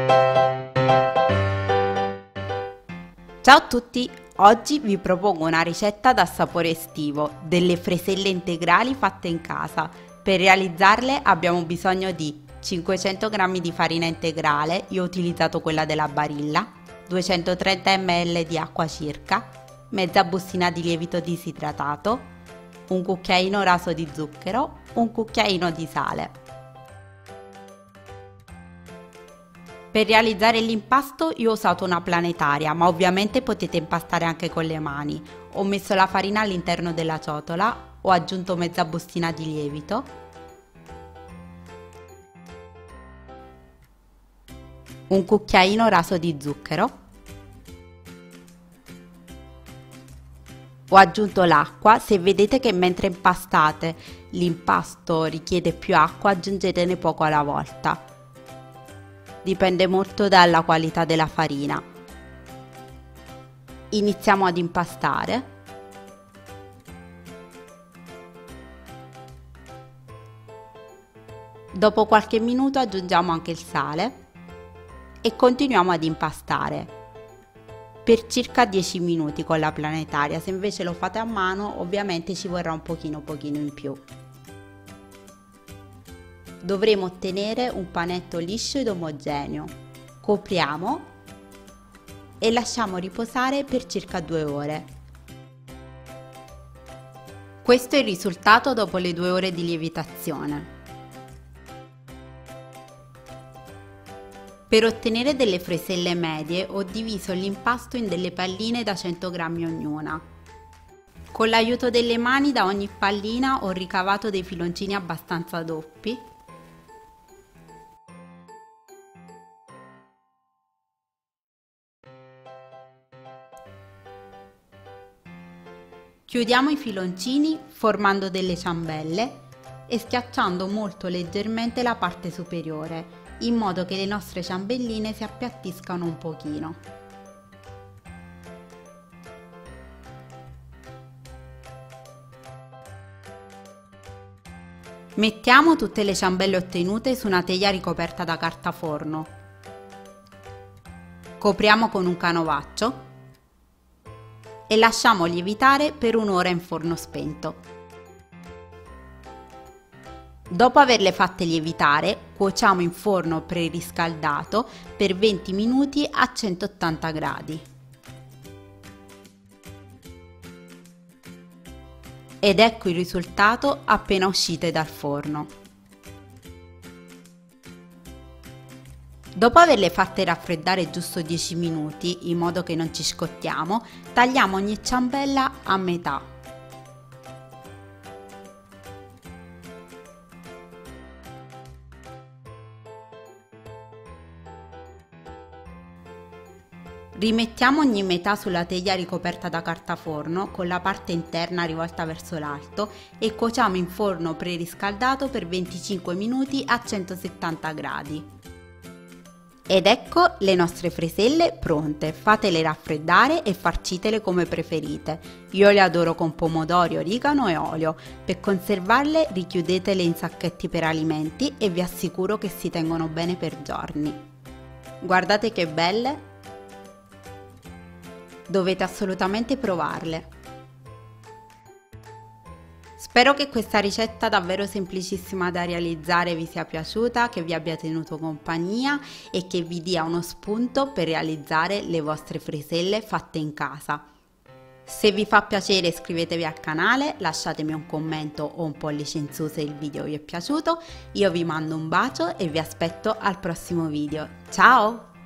Ciao a tutti! Oggi vi propongo una ricetta da sapore estivo, delle freselle integrali fatte in casa. Per realizzarle abbiamo bisogno di 500 g di farina integrale, io ho utilizzato quella della Barilla, 230 ml di acqua circa, mezza bustina di lievito disidratato, un cucchiaino raso di zucchero, un cucchiaino di sale. Per realizzare l'impasto io ho usato una planetaria, ma ovviamente potete impastare anche con le mani. Ho messo la farina all'interno della ciotola, ho aggiunto mezza bustina di lievito, un cucchiaino raso di zucchero, ho aggiunto l'acqua. Se vedete che mentre impastate l'impasto richiede più acqua, aggiungetene poco alla volta. Dipende molto dalla qualità della farina. Iniziamo ad impastare. Dopo qualche minuto aggiungiamo anche il sale e continuiamo ad impastare per circa 10 minuti con la planetaria. Se invece lo fate a mano, ovviamente ci vorrà un pochino in più. Dovremo ottenere un panetto liscio ed omogeneo. Copriamo e lasciamo riposare per circa 2 ore. Questo è il risultato dopo le 2 ore di lievitazione. Per ottenere delle freselle medie ho diviso l'impasto in delle palline da 100 g ognuna. Con l'aiuto delle mani da ogni pallina ho ricavato dei filoncini abbastanza doppi. Chiudiamo i filoncini formando delle ciambelle e schiacciando molto leggermente la parte superiore, in modo che le nostre ciambelline si appiattiscano un pochino. Mettiamo tutte le ciambelle ottenute su una teglia ricoperta da carta forno. Copriamo con un canovaccio e lasciamo lievitare per un'ora in forno spento. Dopo averle fatte lievitare, cuociamo in forno preriscaldato per 20 minuti a 180 gradi. Ed ecco il risultato appena uscite dal forno. Dopo averle fatte raffreddare giusto 10 minuti, in modo che non ci scottiamo, tagliamo ogni ciambella a metà. Rimettiamo ogni metà sulla teglia ricoperta da carta forno con la parte interna rivolta verso l'alto e cuociamo in forno preriscaldato per 25 minuti a 170 gradi. Ed ecco le nostre freselle pronte, fatele raffreddare e farcitele come preferite. Io le adoro con pomodori, origano e olio. Per conservarle richiudetele in sacchetti per alimenti e vi assicuro che si tengono bene per giorni. Guardate che belle! Dovete assolutamente provarle. Spero che questa ricetta davvero semplicissima da realizzare vi sia piaciuta, che vi abbia tenuto compagnia e che vi dia uno spunto per realizzare le vostre freselle fatte in casa. Se vi fa piacere iscrivetevi al canale, lasciatemi un commento o un pollice in su se il video vi è piaciuto. Io vi mando un bacio e vi aspetto al prossimo video. Ciao!